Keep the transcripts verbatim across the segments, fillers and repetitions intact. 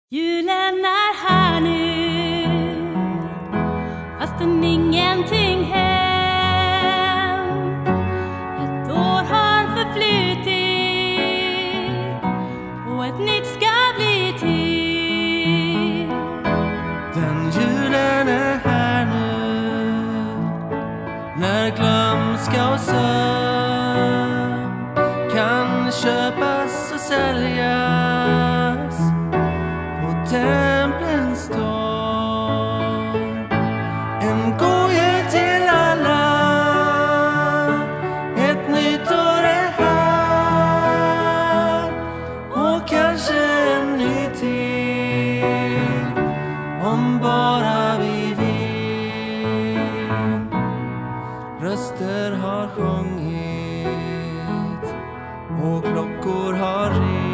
Julen är här nu, fastän ingenting hänt. Ett år har förflutit och ett nytt ska bli till. Den julen är här nu, när glömska och sömn kan köpas och säljas på templens torg. En god jul till alla, ett nytt år är här, och kanske en ny tid, om bara vi vill. Röster har sjungit och klockor har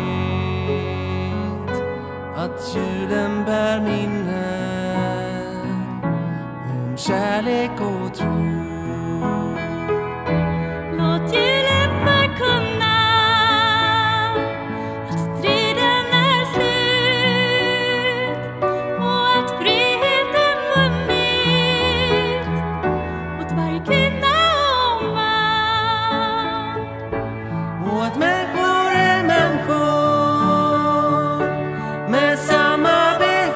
ringt, att julen bär minnen om kärlek och tro. Låt julen förkunna att striden är slut och att friheten vunnit åt varje kvinna och man. Och att människor är människor med samma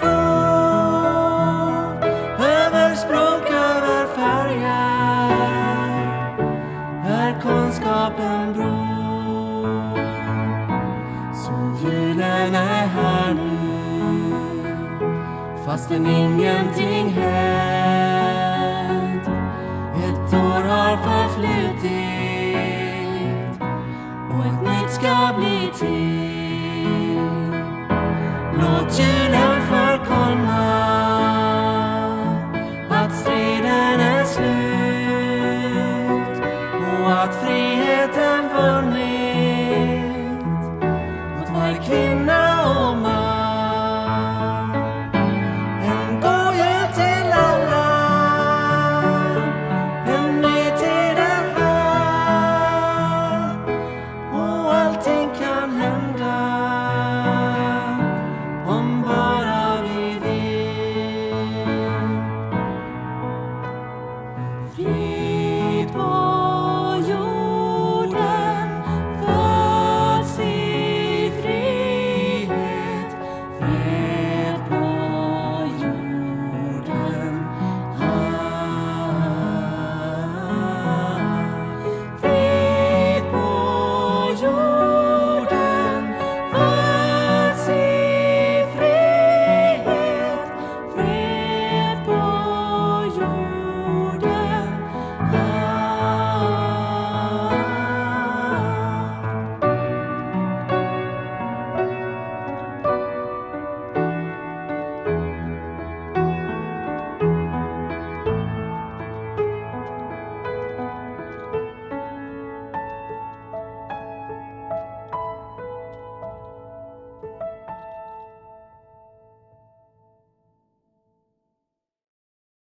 behov, över språk, över färger, är kunskapen bror. Så julen är här nu, fastän ingenting hänt. Ett år har förflutit och ett nytt ska bli till. Låt julen